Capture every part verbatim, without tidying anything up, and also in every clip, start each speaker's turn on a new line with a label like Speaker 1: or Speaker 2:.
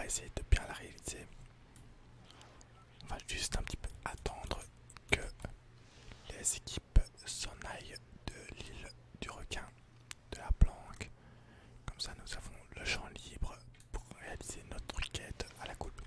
Speaker 1: essayer de bien la réaliser. On va juste un petit peu attendre que les équipes s'en aillent de l'île du requin, de la planque. Comme ça nous avons le champ libre pour réaliser notre quête à la cool.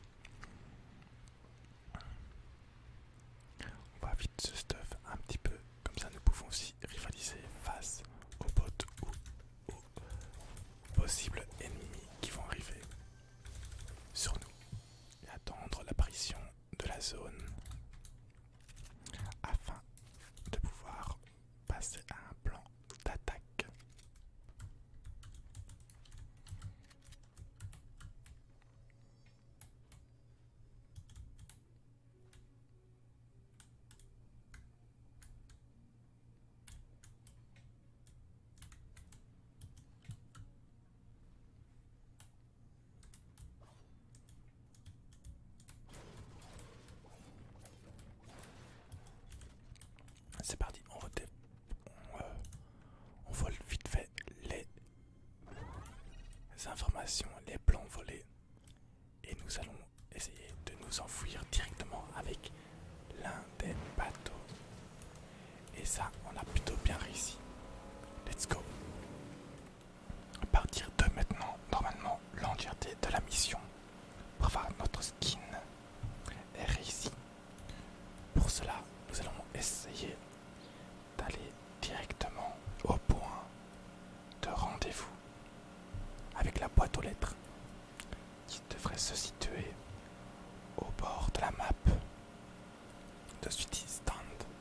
Speaker 1: On va vite se stuff un petit peu, comme ça nous pouvons aussi rivaliser face aux bots ou aux possibles ennemis qui vont arriver sur nous et attendre l'apparition de la zone afin de pouvoir passer à un plan d'attaque. C'est parti, on, on, euh, on vole vite fait les informations, les plans volés et nous allons essayer de nous enfuir directement avec l'un des bateaux. Et ça, on a plutôt bien réussi. Let's go. À partir de maintenant, normalement, l'entièreté de la mission pour avoir notre skin est réussie. Pour cela, nous allons essayer d'aller directement au point de rendez-vous avec la boîte aux lettres qui devrait se situer au bord de la map de City Stand.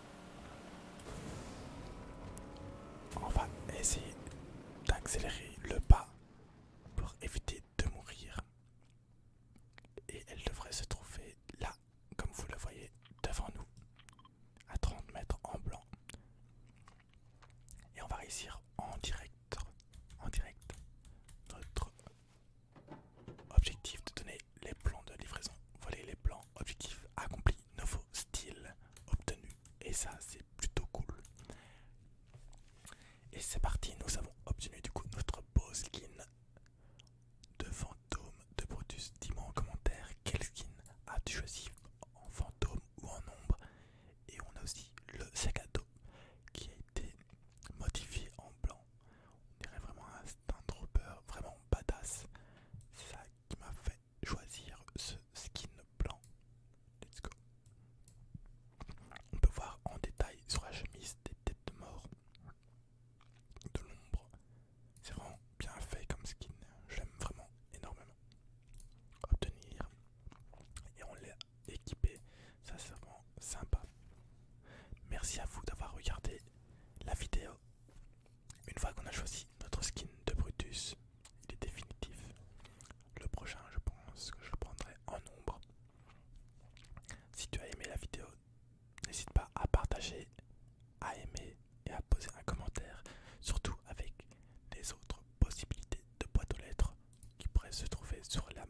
Speaker 1: On va essayer d'accélérer le pas pour éviter de mourir et elle devrait se trouver là, comme vous le voyez devant nous, à trente mètres en blanc. Et on va réussir en direct, en direct notre objectif de donner les plans de livraison. Voler les plans, objectif accompli, nouveau style obtenu. Et ça, c'est plutôt cool. Et c'est parti, nous avons obtenu du coup notre beau skin de fantôme de Brutus. Dis-moi en commentaire quel skin as-tu choisi, en fantôme ou en ombre. Et on a aussi le sac à dos qui a été modifié en blanc. On dirait vraiment un Stormtrooper vraiment badass. C'est ça qui m'a fait choisir ce skin blanc. Let's go. On peut voir en détail sur la chemise des têtes de mort de l'ombre. C'est vraiment bien fait comme skin. J'aime vraiment énormément. Obtenir et on l'a équipé. Ça c'est vraiment sympa. Merci à vous d'avoir regardé la vidéo. Une fois qu'on a choisi notre skin de Brutus, il est définitif. Le prochain, je pense que je le prendrai en ombre. Si tu as aimé la vidéo, n'hésite pas à partager, à aimer et à poser un commentaire, surtout avec les autres possibilités de boîte aux lettres qui pourraient se trouver sur la